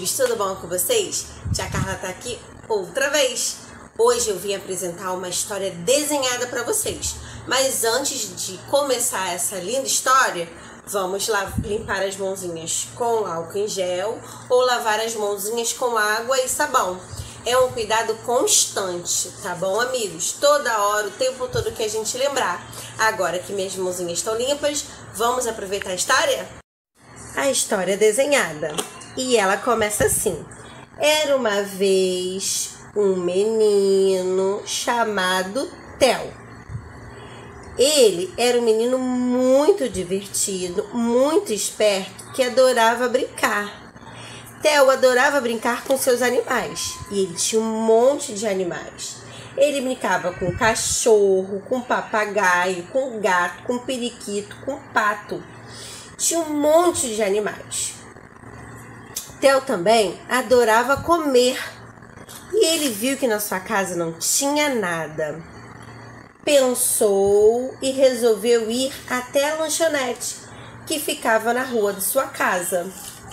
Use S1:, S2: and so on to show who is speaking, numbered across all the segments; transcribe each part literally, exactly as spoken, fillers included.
S1: amigos, tudo bom com vocês? Tia Carla tá aqui outra vez. Hoje eu vim apresentar uma história desenhada para vocês. Mas antes de começar essa linda história, vamos lá limpar as mãozinhas com álcool em gel ou lavar as mãozinhas com água e sabão. É um cuidado constante, tá bom, amigos? Toda hora, o tempo todo que a gente lembrar. Agora que minhas mãozinhas estão limpas, vamos aproveitar a história? A história é desenhada. E ela começa assim. Era uma vez um menino chamado Theo. Ele era um menino muito divertido, muito esperto, que adorava brincar. Theo adorava brincar com seus animais. E ele tinha um monte de animais. Ele brincava com cachorro, com papagaio, com gato, com periquito, com pato. Tinha um monte de animais. Theo também adorava comer. E ele viu que na sua casa não tinha nada. Pensou e resolveu ir até a lanchonete, que ficava na rua de sua casa.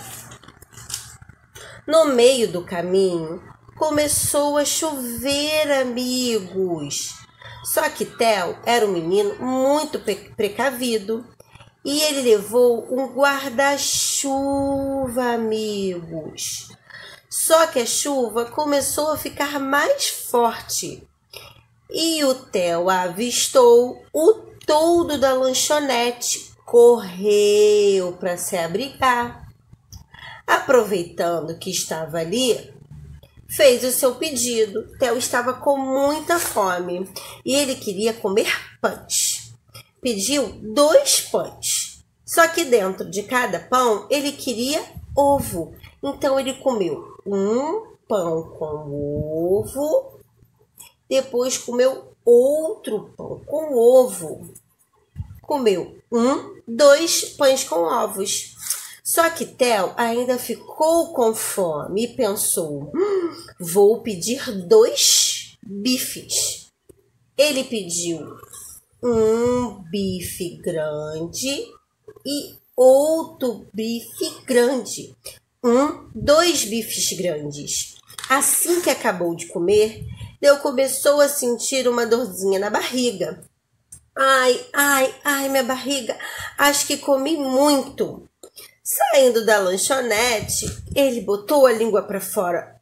S1: No meio do caminho, começou a chover, amigos. Só que Theo era um menino muito precavido. E ele levou um guarda-chuva, amigos. Só que a chuva começou a ficar mais forte. E o Theo avistou o toldo da lanchonete. Correu para se abrigar. Aproveitando que estava ali, fez o seu pedido. Theo estava com muita fome e ele queria comer pães. Pediu dois pães. Só que dentro de cada pão ele queria ovo. Então ele comeu um pão com ovo. Depois comeu outro pão com ovo. Comeu um, dois pães com ovos. Só que Theo ainda ficou com fome e pensou: hum, vou pedir dois bifes. Ele pediu um bife grande e outro bife grande. Um, dois bifes grandes. Assim que acabou de comer, Theo começou a sentir uma dorzinha na barriga. Ai, ai, ai, minha barriga, acho que comi muito. Saindo da lanchonete, ele botou a língua para fora.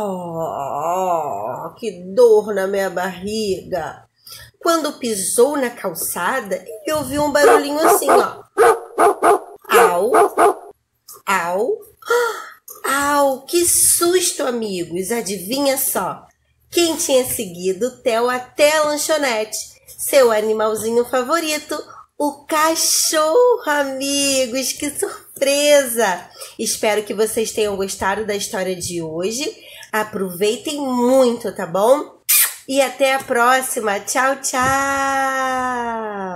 S1: Oh, que dor na minha barriga. Quando pisou na calçada, ele ouviu um barulhinho assim, ó. Au, au, au, que susto, amigos. Adivinha só, quem tinha seguido Theo até a lanchonete? Seu animalzinho favorito, o cachorro, amigos. Que surpresa! Espero que vocês tenham gostado da história de hoje. Aproveitem muito, tá bom? E até a próxima. Tchau, tchau!